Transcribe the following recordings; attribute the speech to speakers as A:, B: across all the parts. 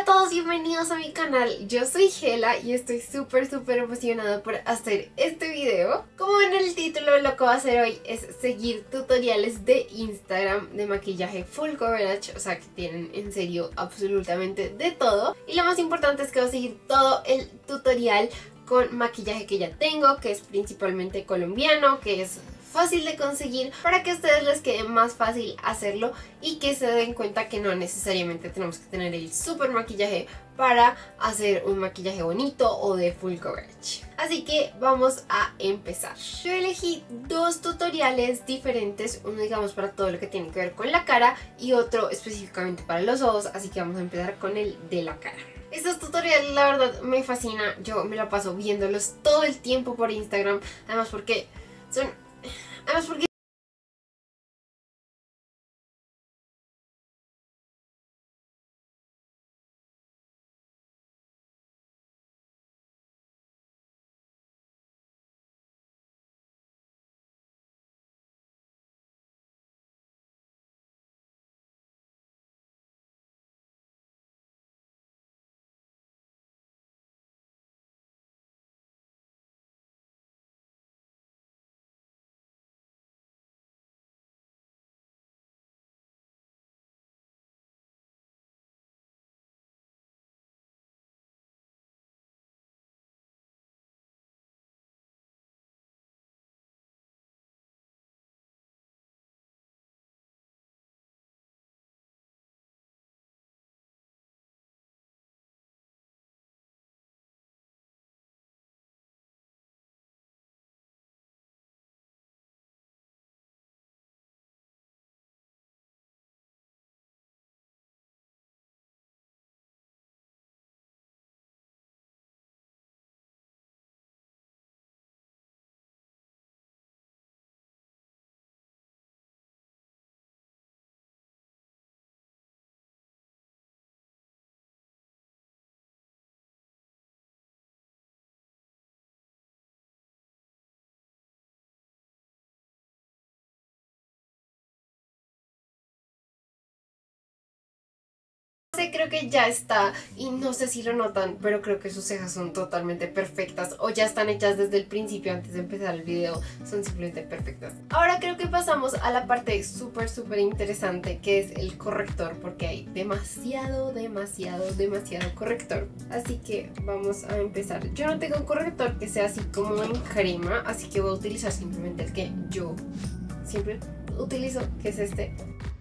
A: Hola a todos, bienvenidos a mi canal. Yo soy Gela y estoy súper emocionada por hacer este video. Como en el título, lo que voy a hacer hoy es seguir tutoriales de Instagram de maquillaje full coverage, o sea que tienen en serio absolutamente de todo. Y lo más importante es que voy a seguir todo el tutorial con maquillaje que ya tengo, que es principalmente colombiano, que es fácil de conseguir, para que a ustedes les quede más fácil hacerlo y que se den cuenta que no necesariamente tenemos que tener el super maquillaje para hacer un maquillaje bonito o de full coverage. Así que vamos a empezar. Yo elegí dos tutoriales diferentes, uno digamos para todo lo que tiene que ver con la cara y otro específicamente para los ojos, así que vamos a empezar con el de la cara. Estos tutoriales la verdad me fascina, yo me la paso viéndolos todo el tiempo por Instagram, además porque creo que ya está y no sé si lo notan, pero creo que sus cejas son totalmente perfectas o ya están hechas desde el principio antes de empezar el video, son simplemente perfectas. Ahora creo que pasamos a la parte súper interesante, que es el corrector, porque hay demasiado corrector, así que vamos a empezar. Yo no tengo un corrector que sea así como en crema, así que voy a utilizar simplemente el que yo siempre utilizo, que es este.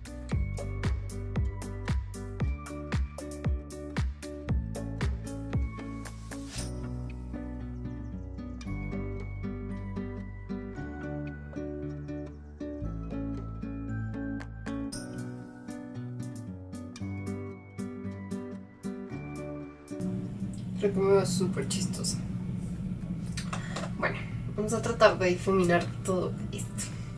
A: Creo que me veo súper chistosa. Bueno, vamos a tratar de difuminar todo esto.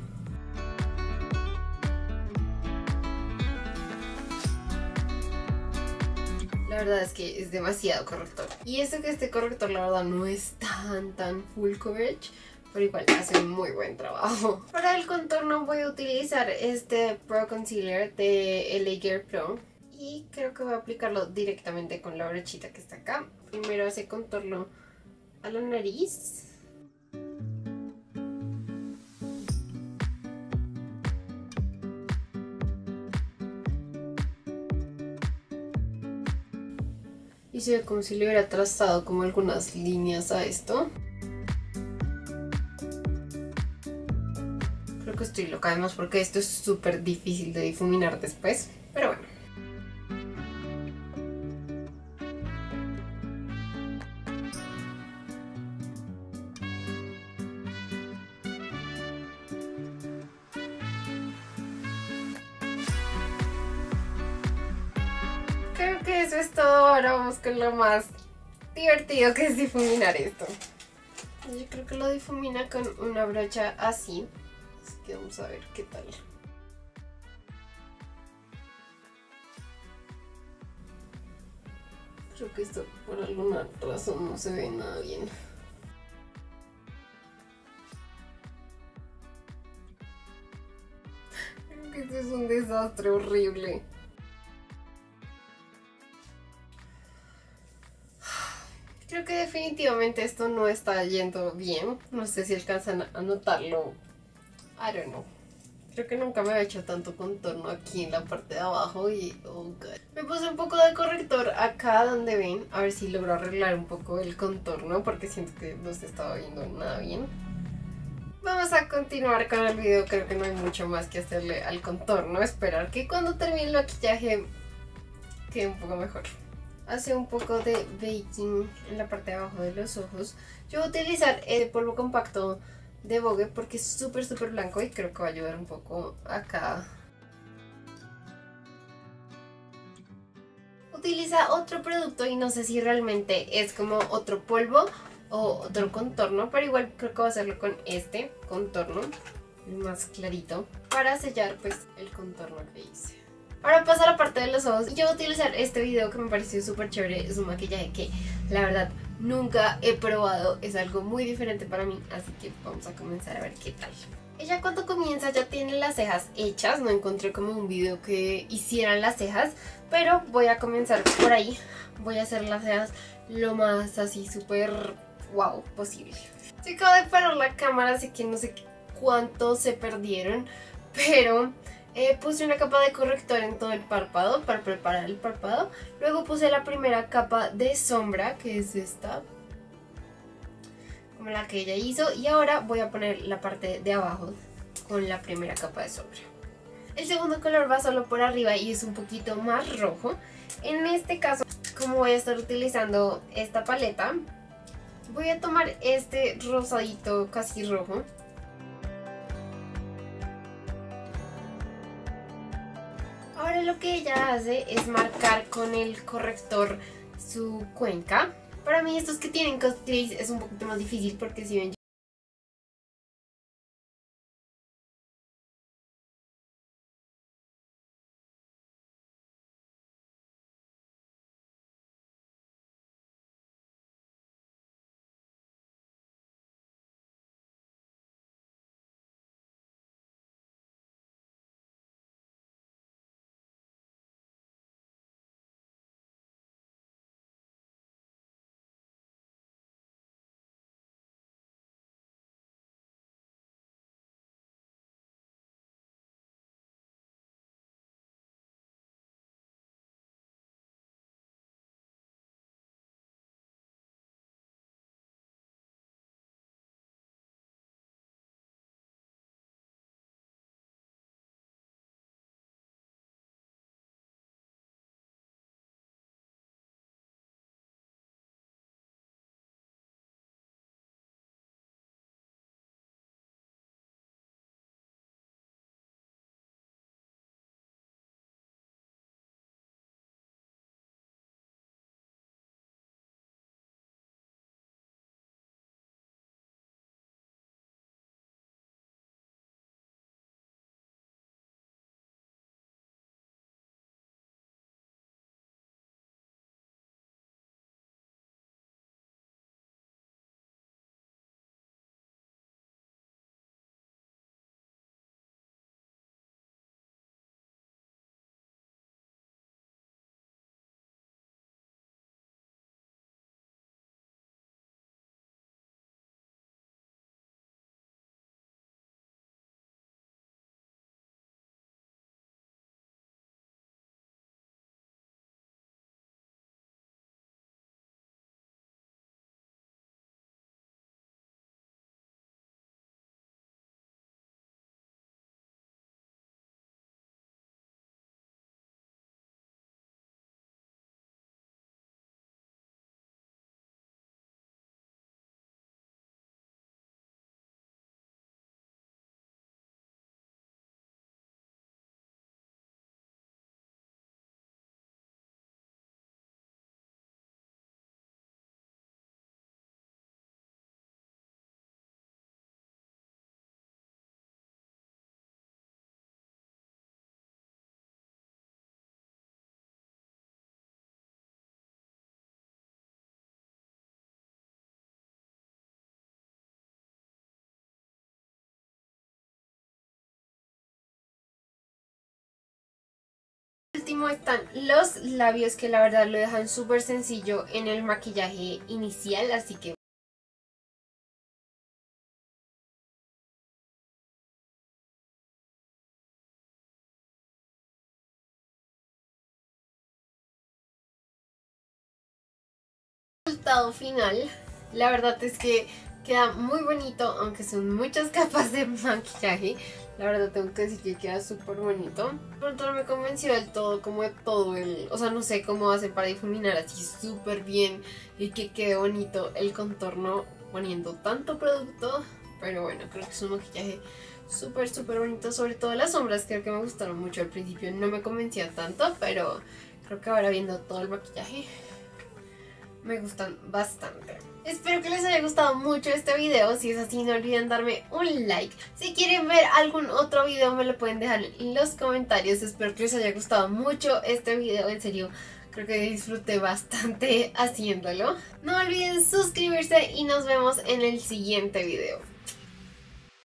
A: La verdad es que es demasiado corrector. Y eso que este corrector la verdad no es tan full coverage, pero igual hace un muy buen trabajo. Para el contorno voy a utilizar este Pro Concealer de LA Gear Pro. Y creo que voy a aplicarlo directamente con la brochita que está acá. Primero ese contorno a la nariz. Y se ve como si le hubiera trazado como algunas líneas a esto. Creo que estoy loca además porque esto es súper difícil de difuminar después. Pero bueno. Creo que eso es todo. Ahora vamos con lo más divertido, que es difuminar esto. Yo creo que lo difumina con una brocha así. Así que vamos a ver qué tal. Creo que esto por alguna razón no se ve nada bien. Creo que esto es un desastre horrible. Creo que definitivamente esto no está yendo bien. No sé si alcanzan a notarlo. I don't know. Creo que nunca me había hecho tanto contorno aquí en la parte de abajo y oh God. Me puse un poco de corrector acá donde ven, a ver si logro arreglar un poco el contorno porque siento que no se estaba viendo nada bien. Vamos a continuar con el video, creo que no hay mucho más que hacerle al contorno, esperar que cuando termine el maquillaje quede un poco mejor. Hace un poco de baking en la parte de abajo de los ojos. Yo voy a utilizar el polvo compacto de Vogue porque es súper blanco y creo que va a ayudar un poco acá. Utiliza otro producto y no sé si realmente es como otro polvo o otro contorno, pero igual creo que voy a hacerlo con este contorno, el más clarito, para sellar pues el contorno que hice. Ahora paso a la parte de los ojos y yo voy a utilizar este video que me pareció súper chévere. Es un maquillaje que la verdad nunca he probado, es algo muy diferente para mí, así que vamos a comenzar a ver qué tal. Ella cuando comienza ya tiene las cejas hechas, no encontré como un video que hicieran las cejas, pero voy a comenzar por ahí. Voy a hacer las cejas lo más así súper wow posible. Se acabo de parar la cámara, así que no sé cuánto se perdieron, pero puse una capa de corrector en todo el párpado para preparar el párpado. Luego puse la primera capa de sombra, que es esta, como la que ella hizo, y ahora voy a poner la parte de abajo con la primera capa de sombra. El segundo color va solo por arriba y es un poquito más rojo. En este caso, como voy a estar utilizando esta paleta, voy a tomar este rosadito casi rojo. Ahora lo que ella hace es marcar con el corrector su cuenca. Para mí estos que tienen cut crease es un poquito más difícil porque si ven último están los labios, que la verdad lo dejan súper sencillo en el maquillaje inicial, así que el resultado final, la verdad es que queda muy bonito, aunque son muchas capas de maquillaje. La verdad tengo que decir que queda súper bonito. De pronto no me convenció del todo, como de todo el... O sea, no sé cómo hacen para difuminar así súper bien y que quede bonito el contorno poniendo tanto producto. Pero bueno, creo que es un maquillaje súper bonito. Sobre todo las sombras, creo que me gustaron mucho al principio. No me convencía tanto, pero creo que ahora viendo todo el maquillaje me gustan bastante. Espero que les haya gustado mucho este video. Si es así, no olviden darme un like. Si quieren ver algún otro video, me lo pueden dejar en los comentarios. Espero que les haya gustado mucho este video. En serio, creo que disfruté bastante haciéndolo. No olviden suscribirse y nos vemos en el siguiente video.